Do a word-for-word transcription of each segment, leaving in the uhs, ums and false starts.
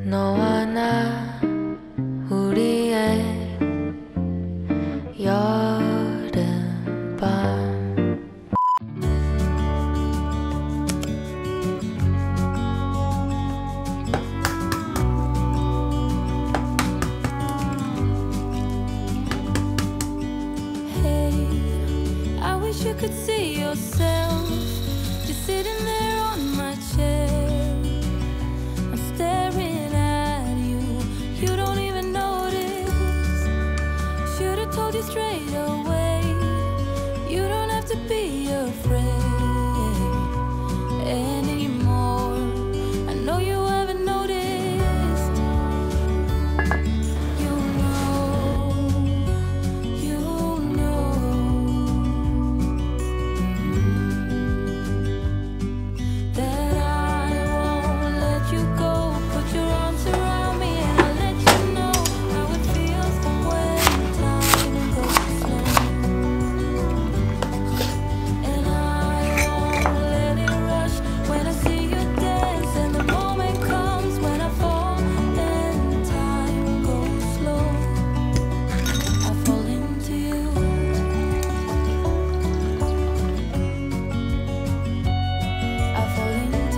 너와 나 우리의 여름밤. You could see yourself just sitting there on my chair. I'm staring at you, you don't even notice. Should have told you straight away, you don't have to be afraid anymore. I know you haven't noticed. You know, you know that I won't let you go. Put your arms around me and I'll let you know how it feels when time goes slow. And I won't let it rush when I see you dance. And the moment comes when I fall and time goes slow. I fall into you. I fall into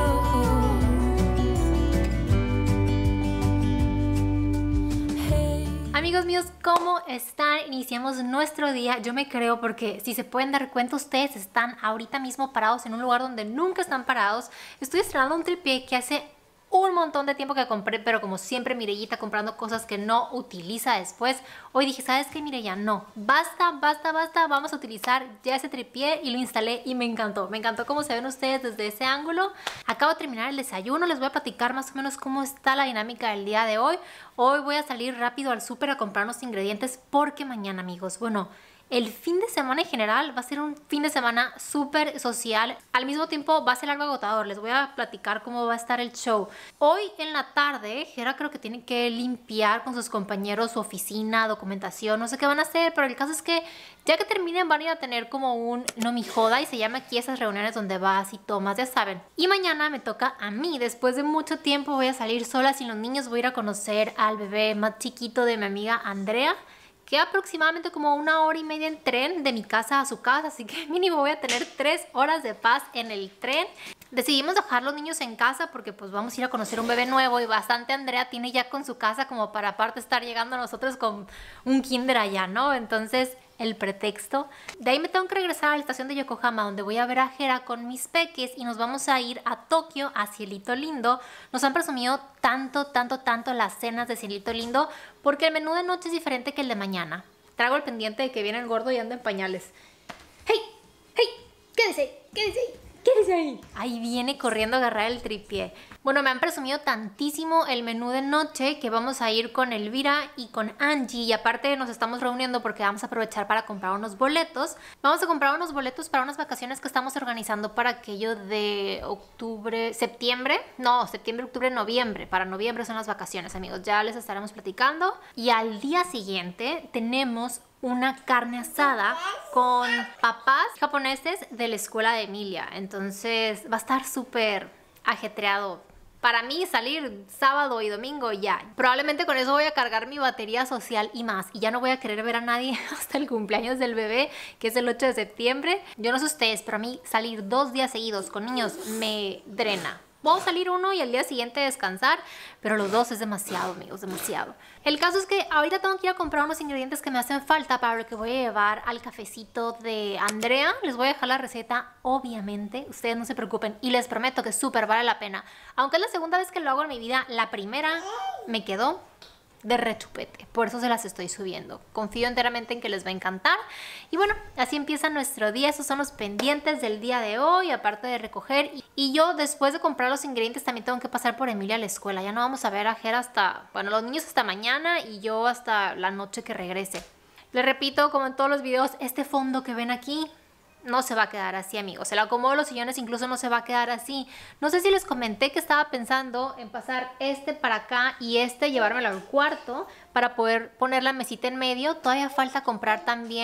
you. Hey. Amigos míos, ¿cómo están? Iniciamos nuestro día. Yo me creo porque si se pueden dar cuenta, ustedes están ahorita mismo parados en un lugar donde nunca están parados. Estoy estrenando un tripié que hace un montón de tiempo que compré, pero como siempre Mirellita comprando cosas que no utiliza después. Hoy dije, ¿sabes qué, Mireya? No, basta, basta, basta, vamos a utilizar ya ese tripié y lo instalé y me encantó. Me encantó cómo se ven ustedes desde ese ángulo. Acabo de terminar el desayuno, les voy a platicar más o menos cómo está la dinámica del día de hoy. Hoy voy a salir rápido al súper a comprar unos ingredientes porque mañana, amigos, bueno, el fin de semana en general va a ser un fin de semana súper social. Al mismo tiempo va a ser algo agotador. Les voy a platicar cómo va a estar el show. Hoy en la tarde, Jera creo que tiene que limpiar con sus compañeros su oficina, documentación, no sé qué van a hacer, pero el caso es que ya que terminen van a ir a tener como un no mi joda y se llama aquí esas reuniones donde vas y tomas, ya saben. Y mañana me toca a mí. Después de mucho tiempo voy a salir sola sin los niños. Voy a ir a conocer al bebé más chiquito de mi amiga Andrea. Queda aproximadamente como una hora y media en tren de mi casa a su casa, así que mínimo voy a tener tres horas de paz en el tren. Decidimos dejar los niños en casa porque pues vamos a ir a conocer un bebé nuevo y bastante Andrea tiene ya con su casa como para aparte estar llegando a nosotros con un kinder allá, ¿no? Entonces el pretexto. De ahí me tengo que regresar a la estación de Yokohama donde voy a ver a Jera con mis peques y nos vamos a ir a Tokio, a Cielito Lindo. Nos han presumido tanto, tanto, tanto las cenas de Cielito Lindo porque el menú de noche es diferente que el de mañana. Traigo el pendiente de que viene el gordo y anda en pañales. ¡Hey! ¡Hey! ¡Quédese! ¡Quédese! ¡Quédese ahí! Ahí viene corriendo a agarrar el tripié. Bueno, me han presumido tantísimo el menú de noche que vamos a ir con Elvira y con Angie. Y aparte nos estamos reuniendo porque vamos a aprovechar para comprar unos boletos. Vamos a comprar unos boletos para unas vacaciones que estamos organizando para aquello de octubre, septiembre. No, septiembre, octubre, noviembre. Para noviembre son las vacaciones, amigos. Ya les estaremos platicando. Y al día siguiente tenemos una carne asada con papás japoneses de la escuela de Emilia. Entonces va a estar súper ajetreado. Para mí salir sábado y domingo ya. Probablemente con eso voy a cargar mi batería social y más. Y ya no voy a querer ver a nadie hasta el cumpleaños del bebé, que es el ocho de septiembre. Yo no sé ustedes, pero a mí salir dos días seguidos con niños me drena. Puedo salir uno y al día siguiente descansar, pero los dos es demasiado, amigos, demasiado. El caso es que ahorita tengo que ir a comprar unos ingredientes que me hacen falta para lo que voy a llevar al cafecito de Andrea. Les voy a dejar la receta, obviamente, ustedes no se preocupen y les prometo que súper vale la pena. Aunque es la segunda vez que lo hago en mi vida, la primera me quedó de rechupete, por eso se las estoy subiendo. Confío enteramente en que les va a encantar. Y bueno, así empieza nuestro día. Esos son los pendientes del día de hoy, aparte de recoger. Y yo después de comprar los ingredientes también tengo que pasar por Emilia a la escuela. Ya no vamos a ver a Jera hasta, bueno, los niños hasta mañana y yo hasta la noche que regrese. Les repito, como en todos los videos, este fondo que ven aquí no se va a quedar así, amigos. El acomodo de los sillones incluso no se va a quedar así. No sé si les comenté que estaba pensando en pasar este para acá y este llevármelo al cuarto para poder poner la mesita en medio. Todavía falta comprar también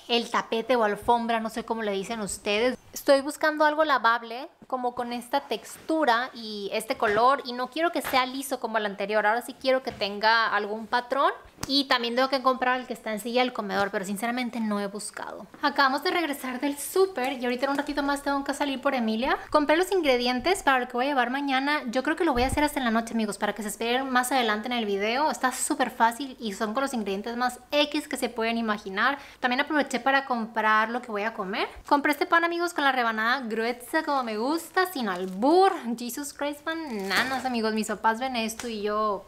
el tapete o alfombra, no sé cómo le dicen ustedes. Estoy buscando algo lavable, como con esta textura y este color, y no quiero que sea liso como el anterior. Ahora sí quiero que tenga algún patrón, y también tengo que comprar el que está en silla del comedor, pero sinceramente no he buscado. Acabamos de regresar del súper y ahorita en un ratito más tengo que salir por Emilia. Compré los ingredientes para lo que voy a llevar mañana. Yo creo que lo voy a hacer hasta en la noche, amigos, para que se esperen más adelante en el video. Está súper fácil y son con los ingredientes más X que se pueden imaginar. También aproveché para comprar lo que voy a comer. Compré este pan, amigos, con la rebanada gruesa como me gusta, sin albur. Jesus Christ, bananas, amigos. Mis papás ven esto y yo...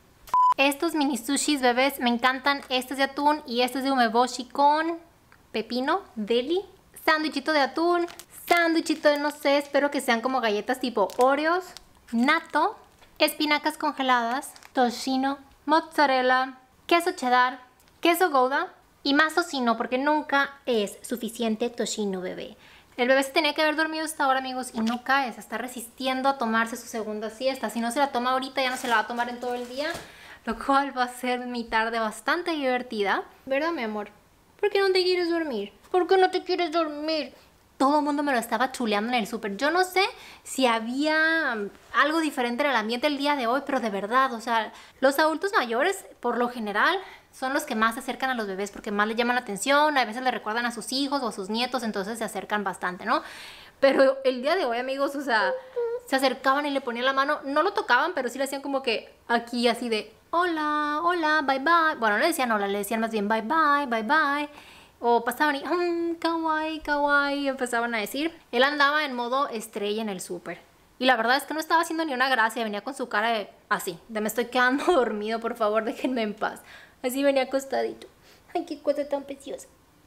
Estos mini sushis, bebés, me encantan. Este es de atún y este es de umeboshi con pepino, deli. Sándwichito de atún, sándwichito de no sé, espero que sean como galletas tipo Oreos, natto, espinacas congeladas, tocino, mozzarella, queso cheddar, queso gouda y más tocino porque nunca es suficiente tocino, bebé. El bebé se tenía que haber dormido hasta ahora, amigos, y no cae, se está resistiendo a tomarse su segunda siesta. Si no se la toma ahorita, ya no se la va a tomar en todo el día, lo cual va a ser mi tarde bastante divertida. ¿Verdad, mi amor? ¿Por qué no te quieres dormir? ¿Por qué no te quieres dormir? Todo el mundo me lo estaba chuleando en el súper. Yo no sé si había algo diferente en el ambiente el día de hoy, pero de verdad, o sea, los adultos mayores, por lo general, son los que más se acercan a los bebés porque más les llaman la atención, a veces le recuerdan a sus hijos o a sus nietos, entonces se acercan bastante, ¿no? Pero el día de hoy, amigos, o sea, se acercaban y le ponían la mano, no lo tocaban, pero sí le hacían como que aquí así de hola, hola, bye bye. Bueno, no le decían hola, le decían más bien bye bye, bye bye. O pasaban y mmm, kawaii, kawaii, empezaban a decir. Él andaba en modo estrella en el súper. Y la verdad es que no estaba haciendo ni una gracia, venía con su cara de así, de me estoy quedando dormido, por favor, déjenme en paz. Así venía acostadito. Ay, qué cosa tan preciosa.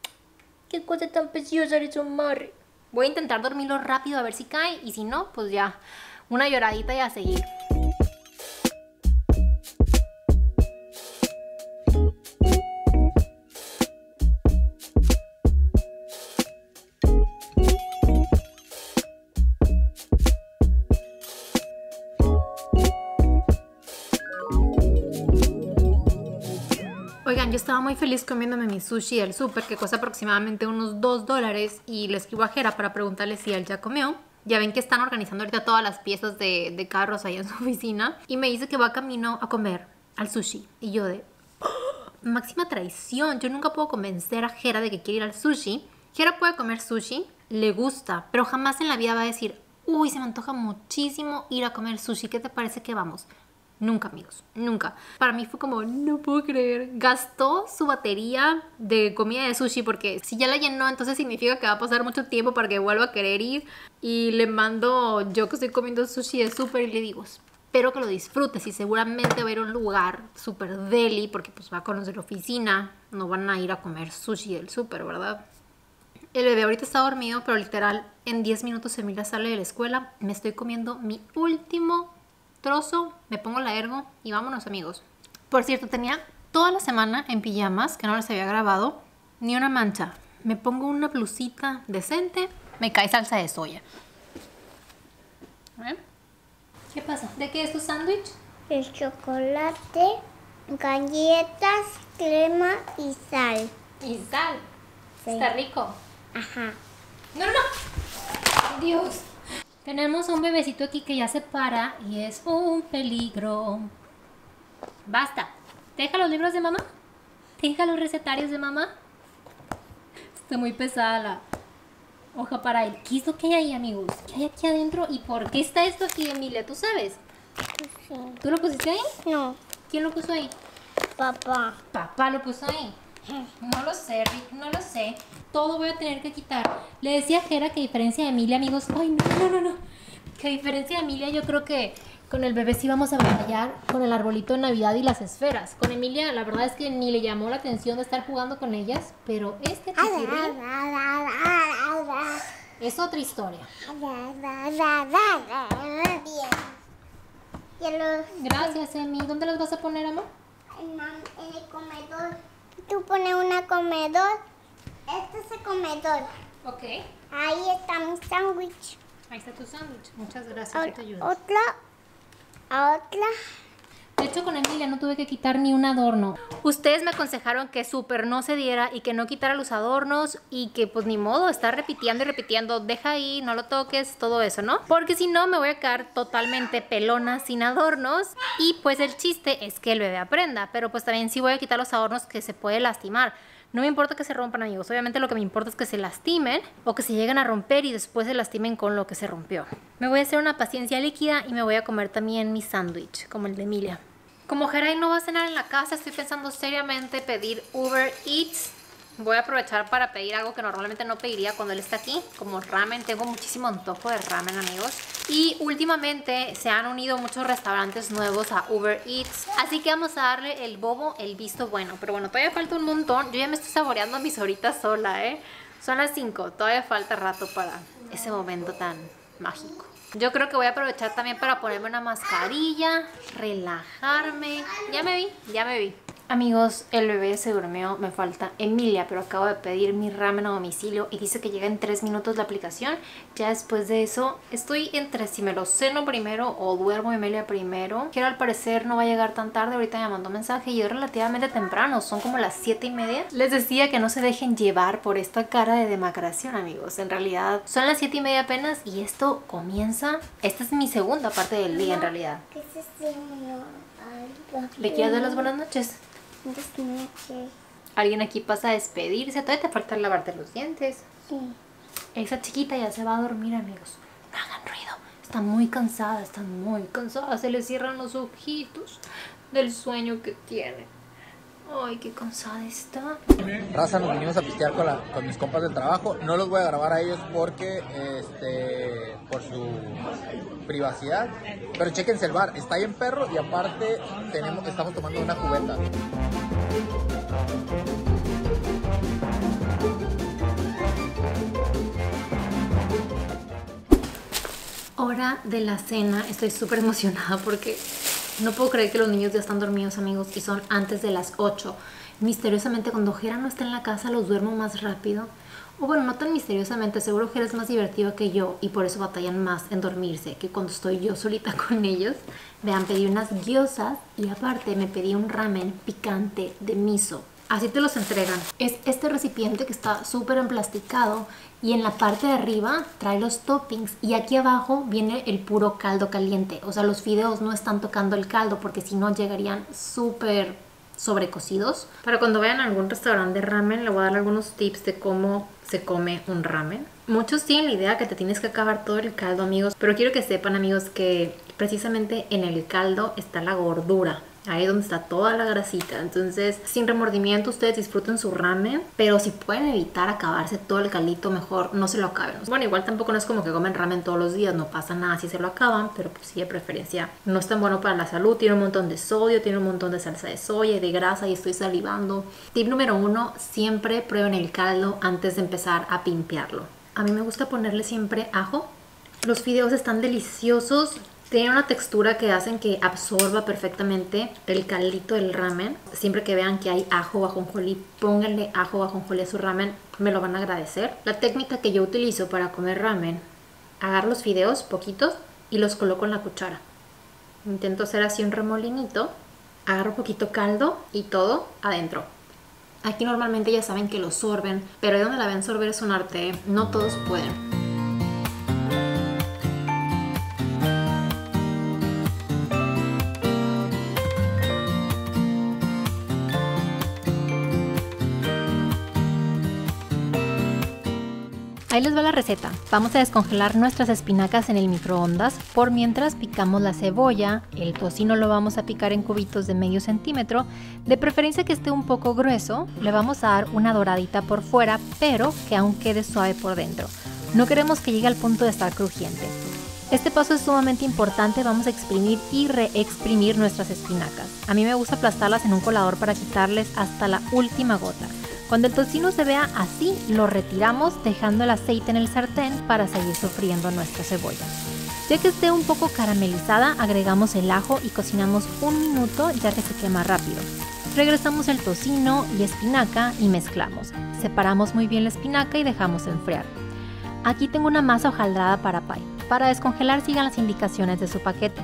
Qué cosa tan preciosa eres, Omar. Voy a intentar dormirlo rápido a ver si cae y si no, pues ya, una lloradita y a seguir. Oigan, yo estaba muy feliz comiéndome mi sushi del súper, que cuesta aproximadamente unos dos dólares, y le escribo a Jera para preguntarle si él ya comió. Ya ven que están organizando ahorita todas las piezas de, de carros ahí en su oficina, y me dice que va camino a comer al sushi. Y yo de, ¡oh! Máxima traición, yo nunca puedo convencer a Jera de que quiere ir al sushi. Jera puede comer sushi, le gusta, pero jamás en la vida va a decir, uy, se me antoja muchísimo ir a comer sushi, ¿qué te parece que vamos? Nunca, amigos, nunca. Para mí fue como, no puedo creer. Gastó su batería de comida de sushi porque si ya la llenó, entonces significa que va a pasar mucho tiempo para que vuelva a querer ir. Y le mando, yo que estoy comiendo sushi de súper, y le digo, espero que lo disfrutes, y seguramente va a ir a un lugar súper deli porque pues va a conocer la oficina. No van a ir a comer sushi del súper, ¿verdad? El bebé ahorita está dormido, pero literal en diez minutos Emilia sale de la escuela. Me estoy comiendo mi último trozo, me pongo la ergo y vámonos, amigos. Por cierto, tenía toda la semana en pijamas, que no les había grabado, ni una mancha. Me pongo una blusita decente, me cae salsa de soya. ¿Eh? ¿Qué pasa? ¿De qué es tu sándwich? El chocolate, galletas, crema y sal. Y sal. Sí. Está rico. Ajá. No, no, no. Dios. Tenemos un bebecito aquí que ya se para y es un peligro. Basta. Deja los libros de mamá. Deja los recetarios de mamá. Está muy pesada la hoja para él. ¿Qué es lo que hay ahí, amigos? ¿Qué hay aquí adentro? ¿Y por qué está esto aquí, Emilia? ¿Tú sabes? Sí. ¿Tú lo pusiste ahí? No, ¿Quién lo puso ahí? papá. Papá lo puso ahí. No lo sé, Rick, no lo sé. Todo voy a tener que quitar. Le decía a Jera que a diferencia de Emilia, amigos... Ay, no, no, no, no. Que a diferencia de Emilia, yo creo que con el bebé sí vamos a batallar con el arbolito de Navidad y las esferas. Con Emilia, la verdad es que ni le llamó la atención de estar jugando con ellas. Pero este chiquirrín es otra historia. Bien. Ya los... Gracias, Emi. ¿Dónde los vas a poner, amor? En la- en el comedor. Tú pones una comedor. Este es el comedor. Ok. Ahí está mi sándwich. Ahí está tu sándwich. Muchas gracias, yo te ayudo. Otra. A otra. De hecho, con Emilia no tuve que quitar ni un adorno. Ustedes me aconsejaron que súper no se diera y que no quitara los adornos y que pues ni modo, estar repitiendo y repitiendo, deja ahí, no lo toques, todo eso, ¿no? Porque si no me voy a quedar totalmente pelona sin adornos y pues el chiste es que el bebé aprenda, pero pues también sí voy a quitar los adornos que se puede lastimar. No me importa que se rompan, amigos. Obviamente lo que me importa es que se lastimen o que se lleguen a romper y después se lastimen con lo que se rompió. Me voy a hacer una paciencia líquida y me voy a comer también mi sándwich, como el de Emilia. Como Geray no va a cenar en la casa, estoy pensando seriamente pedir Uber Eats. Voy a aprovechar para pedir algo que normalmente no pediría cuando él está aquí, como ramen. Tengo muchísimo antojo de ramen, amigos. Y últimamente se han unido muchos restaurantes nuevos a Uber Eats, así que vamos a darle el bobo el visto bueno. Pero bueno, todavía falta un montón. Yo ya me estoy saboreando mis horitas sola, ¿eh? Son las cinco, todavía falta rato para ese momento tan mágico. Yo creo que voy a aprovechar también para ponerme una mascarilla, relajarme. Ya me vi, ya me vi. Amigos, el bebé se durmió, me falta Emilia, pero acabo de pedir mi ramen a domicilio y dice que llega en tres minutos la aplicación. Ya después de eso, estoy entre si me lo ceno primero o duermo Emilia primero. Quiero al parecer no va a llegar tan tarde, ahorita me mandó mensaje y es relativamente temprano, son como las siete y media. Les decía que no se dejen llevar por esta cara de demacración, amigos. En realidad son las siete y media apenas y esto comienza, esta es mi segunda parte del día en realidad. ¿Le quieres dar las buenas noches? Alguien aquí pasa a despedirse. Todavía te falta lavarte los dientes. Sí. Esa chiquita ya se va a dormir, amigos. No hagan ruido. Está muy cansada, está muy cansada. Se le cierran los ojitos del sueño que tiene. Ay, qué cansada está. Raza, nos vinimos a pistear con, la, con mis compas del trabajo. No los voy a grabar a ellos porque, este, por su privacidad. Pero chéquense el bar, está bien perro y aparte tenemos, estamos tomando una cubeta. Hora de la cena. Estoy súper emocionada porque no puedo creer que los niños ya están dormidos, amigos, y son antes de las ocho. Misteriosamente, cuando Jera no está en la casa, los duermo más rápido. O bueno, no tan misteriosamente, seguro Jera es más divertido que yo y por eso batallan más en dormirse que cuando estoy yo solita con ellos. Vean, pedí unas gyozas y aparte me pedí un ramen picante de miso. Así te los entregan. Es este recipiente que está súper emplasticado y en la parte de arriba trae los toppings y aquí abajo viene el puro caldo caliente. O sea, los fideos no están tocando el caldo porque si no llegarían súper sobrecocidos. Para cuando vayan a algún restaurante de ramen, le voy a dar algunos tips de cómo se come un ramen. Muchos tienen la idea que te tienes que acabar todo el caldo, amigos, pero quiero que sepan, amigos, que precisamente en el caldo está la gordura. Ahí es donde está toda la grasita. Entonces, sin remordimiento, ustedes disfruten su ramen. Pero si pueden evitar acabarse todo el caldito, mejor no se lo acaben. Bueno, igual tampoco no es como que comen ramen todos los días. No pasa nada si se lo acaban. Pero pues sí, de preferencia. No es tan bueno para la salud. Tiene un montón de sodio, tiene un montón de salsa de soya y de grasa. Y estoy salivando. Tip número uno. Siempre prueben el caldo antes de empezar a pimpearlo. A mí me gusta ponerle siempre ajo. Los fideos están deliciosos. Tiene una textura que hacen que absorba perfectamente el caldito del ramen. Siempre que vean que hay ajo o ajonjolí, pónganle ajo o ajonjolí a su ramen, me lo van a agradecer. La técnica que yo utilizo para comer ramen, agarro los fideos poquitos y los coloco en la cuchara. Intento hacer así un remolinito, agarro poquito caldo y todo adentro. Aquí normalmente ya saben que lo sorben, pero ahí donde la ven sorber es un arte, ¿eh? No todos pueden. Ahí les va la receta. Vamos a descongelar nuestras espinacas en el microondas. Por mientras picamos la cebolla, el tocino lo vamos a picar en cubitos de medio centímetro. De preferencia que esté un poco grueso. Le vamos a dar una doradita por fuera, pero que aún quede suave por dentro. No queremos que llegue al punto de estar crujiente. Este paso es sumamente importante. Vamos a exprimir y reexprimir nuestras espinacas. A mí me gusta aplastarlas en un colador para quitarles hasta la última gota. Cuando el tocino se vea así, lo retiramos dejando el aceite en el sartén para seguir sofriendo nuestra cebolla. Ya que esté un poco caramelizada, agregamos el ajo y cocinamos un minuto ya que se quema rápido. Regresamos el tocino y espinaca y mezclamos. Separamos muy bien la espinaca y dejamos enfriar. Aquí tengo una masa hojaldrada para pie. Para descongelar sigan las indicaciones de su paquete.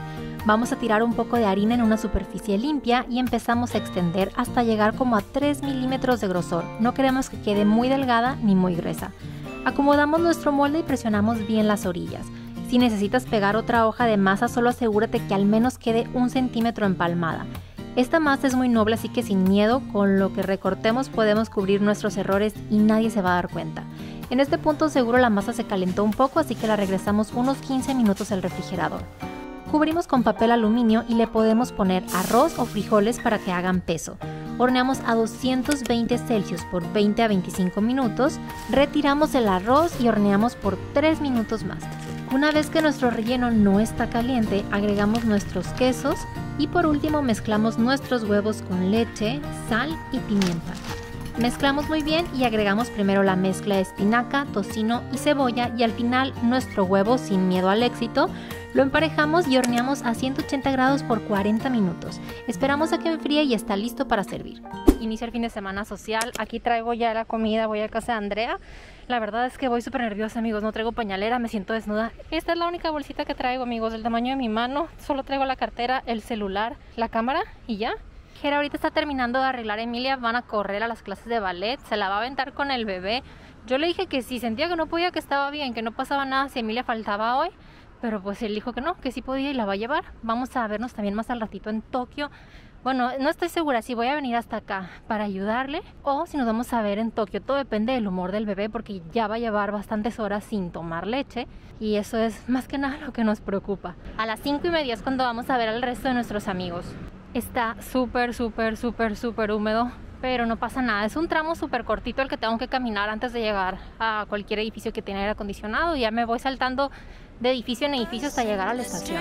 Vamos a tirar un poco de harina en una superficie limpia y empezamos a extender hasta llegar como a tres milímetros de grosor. No queremos que quede muy delgada ni muy gruesa. Acomodamos nuestro molde y presionamos bien las orillas. Si necesitas pegar otra hoja de masa, solo asegúrate que al menos quede un centímetro empalmada. Esta masa es muy noble, así que sin miedo, con lo que recortemos podemos cubrir nuestros errores y nadie se va a dar cuenta. En este punto seguro la masa se calentó un poco, así que la regresamos unos quince minutos al refrigerador. Cubrimos con papel aluminio y le podemos poner arroz o frijoles para que hagan peso. Horneamos a doscientos veinte Celsius por veinte a veinticinco minutos, retiramos el arroz y horneamos por tres minutos más. Una vez que nuestro relleno no está caliente, agregamos nuestros quesos y por último mezclamos nuestros huevos con leche, sal y pimienta. Mezclamos muy bien y agregamos primero la mezcla de espinaca, tocino y cebolla y al final nuestro huevo sin miedo al éxito. Lo emparejamos y horneamos a ciento ochenta grados por cuarenta minutos. Esperamos a que enfríe y está listo para servir. Inicia el fin de semana social. Aquí traigo ya la comida, voy a casa de Andrea. La verdad es que voy súper nerviosa, amigos. No traigo pañalera, me siento desnuda. Esta es la única bolsita que traigo, amigos, del tamaño de mi mano. Solo traigo la cartera, el celular, la cámara y ya. Jera ahorita está terminando de arreglar a Emilia. Van a correr a las clases de ballet. Se la va a aventar con el bebé. Yo le dije que si sentía que no podía, que estaba bien, que no pasaba nada si Emilia faltaba hoy. Pero pues él dijo que no, que sí podía y la va a llevar. Vamos a vernos también más al ratito en Tokio. Bueno, no estoy segura si voy a venir hasta acá para ayudarle o si nos vamos a ver en Tokio. Todo depende del humor del bebé porque ya va a llevar bastantes horas sin tomar leche y eso es más que nada lo que nos preocupa. A las cinco y media es cuando vamos a ver al resto de nuestros amigos. Está súper, súper, súper, súper húmedo, pero no pasa nada. Es un tramo súper cortito el que tengo que caminar antes de llegar a cualquier edificio que tiene aire acondicionado. Ya me voy saltando de edificio en edificio hasta llegar a la estación.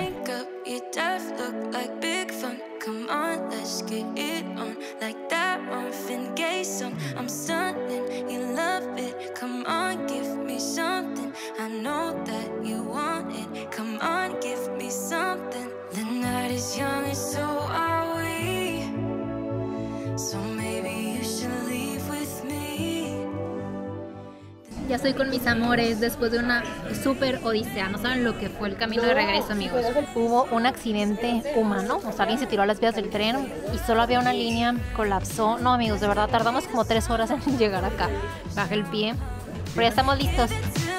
Come on, let's get it on like that Marvin Gaye song. I'm stunning, you love it. Come on, give me something. I know that you want it. Come on, give me something. The night is young and so are we. So maybe you should leave with me. Ya estoy con mis amores después de una súper odisea. No saben lo que fue el camino de regreso, amigos. Hubo un accidente humano, o sea, alguien se tiró a las vías del tren y solo había una línea, colapsó. No, amigos, de verdad, tardamos como tres horas en llegar acá. Bajé el pie, pero ya estamos listos.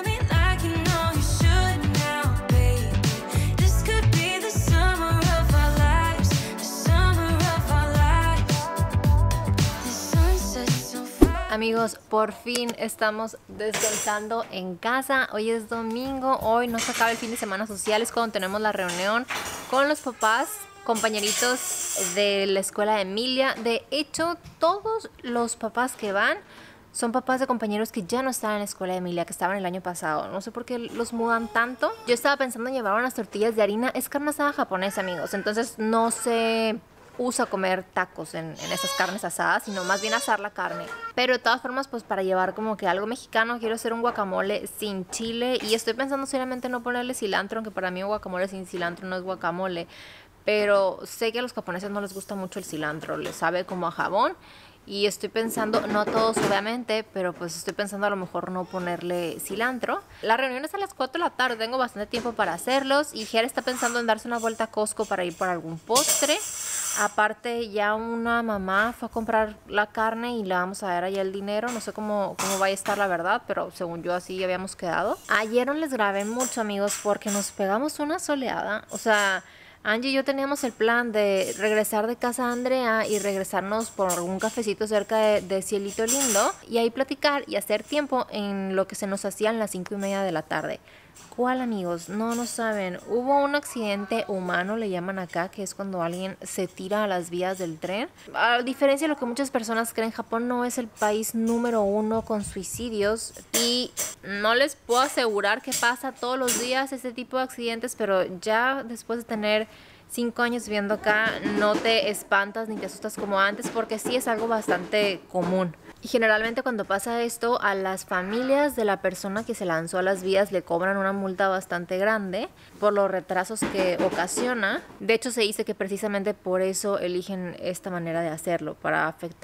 Amigos, por fin estamos descansando en casa. Hoy es domingo, hoy no se acaba el fin de semana social, es cuando tenemos la reunión con los papás, compañeritos de la escuela de Emilia. De hecho, todos los papás que van son papás de compañeros que ya no están en la escuela de Emilia, que estaban el año pasado. No sé por qué los mudan tanto. Yo estaba pensando en llevar unas tortillas de harina. Es carne asada japonesa, amigos, entonces no se usa comer tacos en, en esas carnes asadas, sino más bien asar la carne. Pero de todas formas, pues para llevar como que algo mexicano, quiero hacer un guacamole sin chile. Y estoy pensando seriamente no ponerle cilantro, aunque para mí un guacamole sin cilantro no es guacamole. Pero sé que a los japoneses no les gusta mucho el cilantro, les sabe como a jabón. Y estoy pensando, no a todos obviamente, pero pues estoy pensando a lo mejor no ponerle cilantro. La reunión es a las cuatro de la tarde, tengo bastante tiempo para hacerlos. Y Jera está pensando en darse una vuelta a Costco para ir por algún postre. Aparte, ya una mamá fue a comprar la carne y le vamos a dar allá el dinero. No sé cómo, cómo vaya a estar la verdad, pero según yo así habíamos quedado. Ayer no les grabé mucho, amigos, porque nos pegamos una soleada. O sea, Angie y yo teníamos el plan de regresar de casa a Andrea y regresarnos por algún cafecito cerca de, de Cielito Lindo y ahí platicar y hacer tiempo en lo que se nos hacían las cinco y media de la tarde. ¿Cuál, amigos? No, no saben. Hubo un accidente humano, le llaman acá, que es cuando alguien se tira a las vías del tren. A diferencia de lo que muchas personas creen, Japón no es el país número uno con suicidios y no les puedo asegurar que pasa todos los días este tipo de accidentes, pero ya después de tener cinco años viviendo acá no te espantas ni te asustas como antes, porque sí es algo bastante común. Y generalmente cuando pasa esto, a las familias de la persona que se lanzó a las vías le cobran una multa bastante grande por los retrasos que ocasiona. De hecho, se dice que precisamente por eso eligen esta manera de hacerlo, para afectar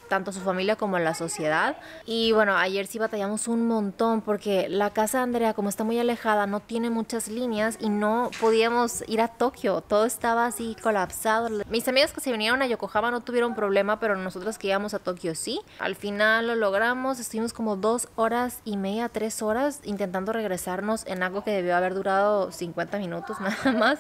tanto su familia como la sociedad. Y bueno, ayer sí batallamos un montón porque la casa de Andrea, como está muy alejada, no tiene muchas líneas y no podíamos ir a Tokio. Todo estaba así colapsado. Mis amigas que se vinieron a Yokohama no tuvieron problema, pero nosotros que íbamos a Tokio sí. Al final lo logramos, estuvimos como dos horas y media, tres horas intentando regresarnos en algo que debió haber durado cincuenta minutos nada más.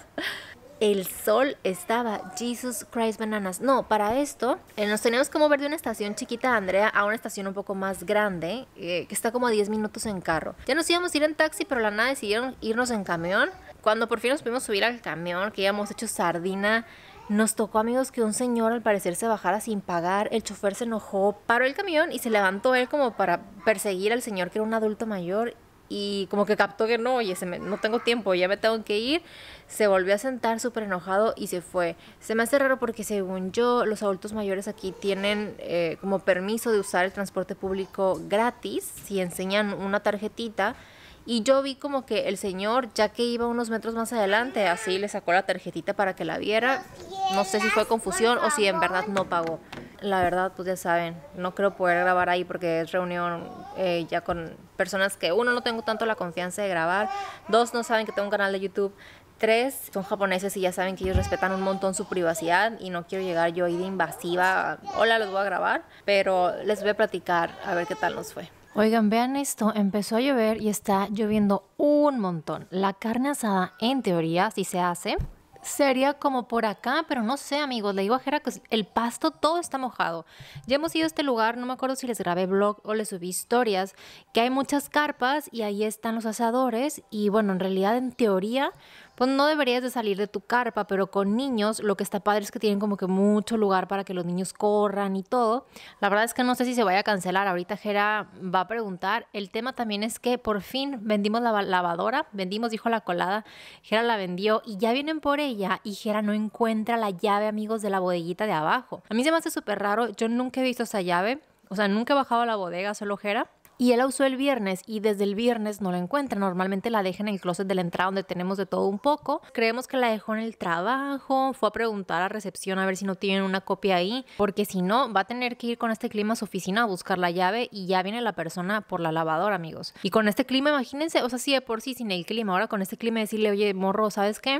El sol estaba, Jesus Christ bananas. No, para esto eh, nos teníamos que mover de una estación chiquita de Andrea a una estación un poco más grande, eh, que está como a diez minutos en carro. Ya nos íbamos a ir en taxi, pero la nada decidieron irnos en camión. Cuando por fin nos pudimos subir al camión, que íbamos hecho sardina, nos tocó, amigos, que un señor al parecer se bajara sin pagar. El chofer se enojó, paró el camión y se levantó él como para perseguir al señor, que era un adulto mayor. Y como que captó que no, oye, se me, no tengo tiempo, ya me tengo que ir. Se volvió a sentar súper enojado y se fue. Se me hace raro porque según yo, los adultos mayores aquí tienen eh, como permiso de usar el transporte público gratis si enseñan una tarjetita. Y yo vi como que el señor, ya que iba unos metros más adelante, así le sacó la tarjetita para que la viera. No sé si fue confusión o si en verdad no pagó. La verdad, pues ya saben, no creo poder grabar ahí porque es reunión eh, ya con personas que, uno, no tengo tanto la confianza de grabar, dos, no saben que tengo un canal de YouTube, tres, son japoneses y ya saben que ellos respetan un montón su privacidad y no quiero llegar yo ahí de invasiva, hola, los voy a grabar, pero les voy a platicar a ver qué tal nos fue. Oigan, vean esto, empezó a llover y está lloviendo un montón. La carne asada, en teoría, si se hace, sería como por acá, pero no sé, amigos, le digo a Jera que el pasto todo está mojado. Ya hemos ido a este lugar, no me acuerdo si les grabé vlog o les subí historias, que hay muchas carpas y ahí están los asadores y bueno, en realidad en teoría pues no deberías de salir de tu carpa, pero con niños lo que está padre es que tienen como que mucho lugar para que los niños corran y todo. La verdad es que no sé si se vaya a cancelar, ahorita Jera va a preguntar. El tema también es que por fin vendimos la lavadora, vendimos, dijo la colada, Jera la vendió y ya vienen por ella y Jera no encuentra la llave, amigos, de la bodeguita de abajo. A mí se me hace súper raro, yo nunca he visto esa llave, o sea, nunca he bajado a la bodega, solo Jera. Y él la usó el viernes y desde el viernes no la encuentra. Normalmente la deja en el closet de la entrada donde tenemos de todo un poco. Creemos que la dejó en el trabajo. Fue a preguntar a recepción a ver si no tienen una copia ahí. Porque si no, va a tener que ir con este clima a su oficina a buscar la llave y ya viene la persona por la lavadora, amigos. Y con este clima, imagínense, o sea, sí de por sí sin el clima. Ahora con este clima decirle, oye, morro, ¿sabes qué?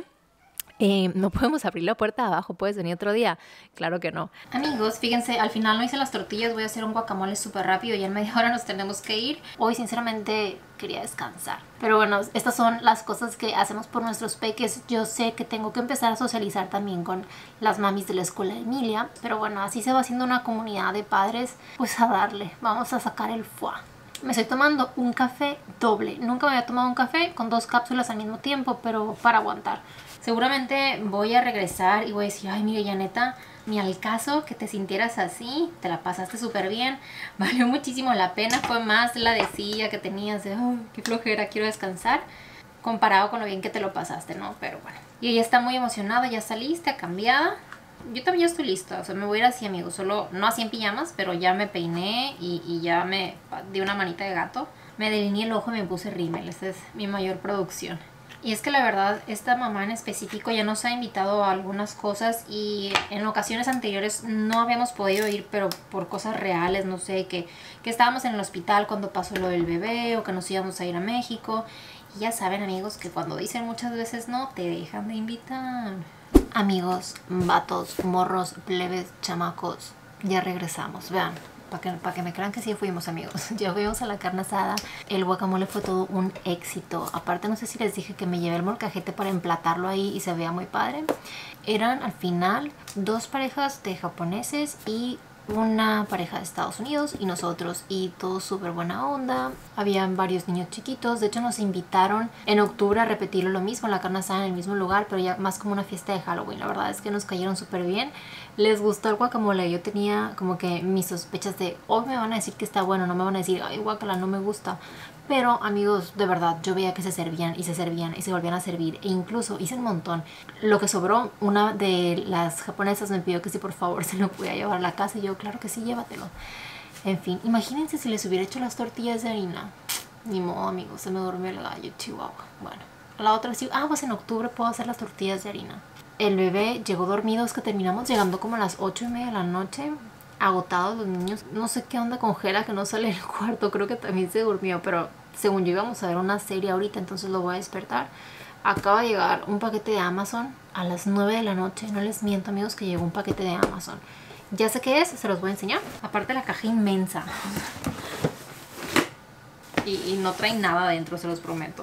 Eh, no podemos abrir la puerta de abajo, puedes venir otro día. Claro que no. Amigos, fíjense, al final no hice las tortillas, voy a hacer un guacamole súper rápido, ya en media hora nos tenemos que ir. Hoy sinceramente quería descansar, pero bueno, estas son las cosas que hacemos por nuestros peques. Yo sé que tengo que empezar a socializar también con las mamis de la escuela de Emilia, pero bueno, así se va haciendo una comunidad de padres. Pues a darle, vamos a sacar el foie. Me estoy tomando un café doble. Nunca me había tomado un café con dos cápsulas al mismo tiempo, pero para aguantar. Seguramente voy a regresar y voy a decir, ay, mire, ya neta, ni al caso que te sintieras así, te la pasaste súper bien, valió muchísimo la pena, fue más la decía que tenías de, oh, qué flojera, quiero descansar, comparado con lo bien que te lo pasaste, ¿no? Pero bueno, y ella está muy emocionada, ya saliste, cambiada. Yo también ya estoy lista, o sea, me voy a ir así, amigos, solo, no así en pijamas, pero ya me peiné y, y ya me di una manita de gato. Me delineé el ojo y me puse rímel, esta es mi mayor producción. Y es que la verdad, esta mamá en específico ya nos ha invitado a algunas cosas y en ocasiones anteriores no habíamos podido ir, pero por cosas reales, no sé, que, que estábamos en el hospital cuando pasó lo del bebé o que nos íbamos a ir a México. Y ya saben, amigos, que cuando dicen muchas veces no, te dejan de invitar. Amigos, vatos, morros, plebes, chamacos, ya regresamos, vean. Para que, para que me crean que sí fuimos, amigos. Ya fuimos a la carne asada. El guacamole fue todo un éxito. Aparte, no sé si les dije que me llevé el molcajete para emplatarlo ahí y se veía muy padre. Eran al final dos parejas de japoneses y una pareja de Estados Unidos y nosotros, y todo súper buena onda. Habían varios niños chiquitos. De hecho, nos invitaron en octubre a repetirlo lo mismo, la carne asada en el mismo lugar, pero ya más como una fiesta de Halloween. La verdad es que nos cayeron súper bien. Les gustó el guacamole. Yo tenía como que mis sospechas de hoy me van a decir que está bueno, no me van a decir ay, guacala, no me gusta. Pero amigos, de verdad, yo veía que se servían y se servían y se volvían a servir. E incluso hice un montón. Lo que sobró, una de las japonesas me pidió que si por favor se lo podía llevar a la casa. Y yo, claro que sí, llévatelo. En fin, imagínense si les hubiera hecho las tortillas de harina. Ni modo, amigos, se me durmió el gallo, chihuahua. Bueno, la otra sí, ah, pues en octubre puedo hacer las tortillas de harina. El bebé llegó dormido, es que terminamos llegando como a las ocho y media de la noche. agotados los niños. No sé qué onda con Jera que no sale del cuarto, creo que también se durmió, pero según yo íbamos a ver una serie ahorita, entonces lo voy a despertar. Acaba de llegar un paquete de Amazon a las nueve de la noche, no les miento amigos que llegó un paquete de Amazon. Ya sé qué es, se los voy a enseñar. Aparte la caja inmensa. Y, y no trae nada adentro, se los prometo.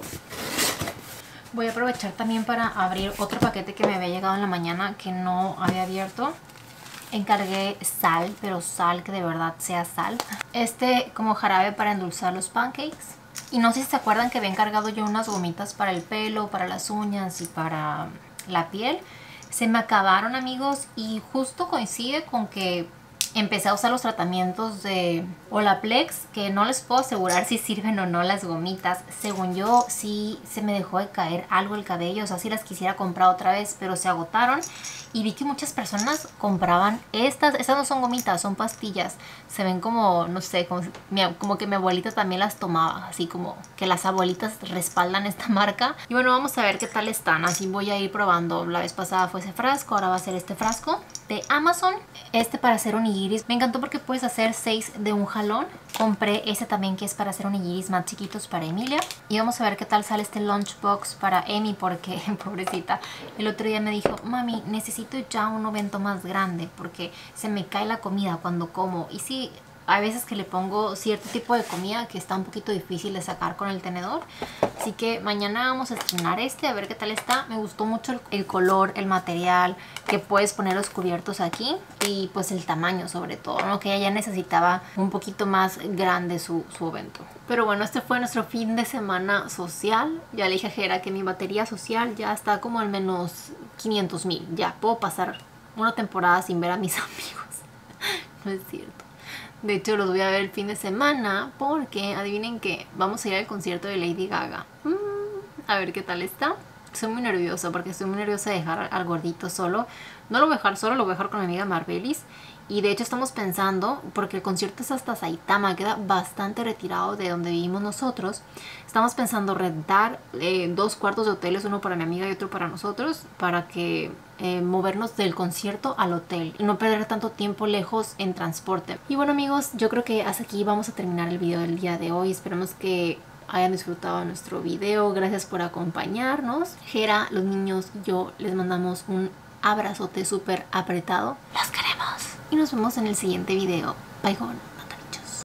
Voy a aprovechar también para abrir otro paquete que me había llegado en la mañana que no había abierto. Encargué sal, pero sal que de verdad sea sal. Este como jarabe para endulzar los pancakes. Y no sé si se acuerdan que había encargado yo unas gomitas para el pelo, para las uñas y para la piel. Se me acabaron amigos y justo coincide con que empecé a usar los tratamientos de Olaplex, que no les puedo asegurar si sirven o no las gomitas. Según yo, sí se me dejó de caer algo el cabello, o sea, sí las quisiera comprar otra vez, pero se agotaron. Y vi que muchas personas compraban estas, estas no son gomitas, son pastillas. Se ven como, no sé, como, como que mi abuelita también las tomaba, así como que las abuelitas respaldan esta marca. Y bueno, vamos a ver qué tal están, así voy a ir probando. La vez pasada fue ese frasco, ahora va a ser este frasco de Amazon. Este para hacer onigiris, me encantó porque puedes hacer seis de un jalón. Compré ese también que es para hacer onigiris más chiquitos para Emilia. Y vamos a ver qué tal sale este lunchbox para Emi porque, pobrecita, el otro día me dijo, mami, necesito ya un ovento más grande porque se me cae la comida cuando como. Y sí, hay veces que le pongo cierto tipo de comida que está un poquito difícil de sacar con el tenedor. Así que mañana vamos a estrenar este, a ver qué tal está. Me gustó mucho el, el color, el material, que puedes poner los cubiertos aquí. Y pues el tamaño sobre todo, ¿no? Que ella ya necesitaba un poquito más grande su, su ovento. Pero bueno, este fue nuestro fin de semana social. Ya le dije a Jera que mi batería social ya está como al menos quinientos mil. Ya puedo pasar una temporada sin ver a mis amigos. No es cierto. De hecho, los voy a ver el fin de semana porque, adivinen qué, vamos a ir al concierto de Lady Gaga. Mm, a ver qué tal está. Estoy muy nerviosa porque estoy muy nerviosa de dejar al gordito solo. No lo voy a dejar solo, lo voy a dejar con mi amiga Marbelis. Y de hecho estamos pensando, porque el concierto es hasta Saitama, queda bastante retirado de donde vivimos nosotros. Estamos pensando rentar eh, dos cuartos de hoteles, uno para mi amiga y otro para nosotros, para que eh, movernos del concierto al hotel y no perder tanto tiempo lejos en transporte. Y bueno amigos, yo creo que hasta aquí vamos a terminar el video del día de hoy. Esperemos que hayan disfrutado nuestro video. Gracias por acompañarnos. Jera, los niños y yo les mandamos un abrazote súper apretado. Los queremos. Y nos vemos en el siguiente video. Bye, gone.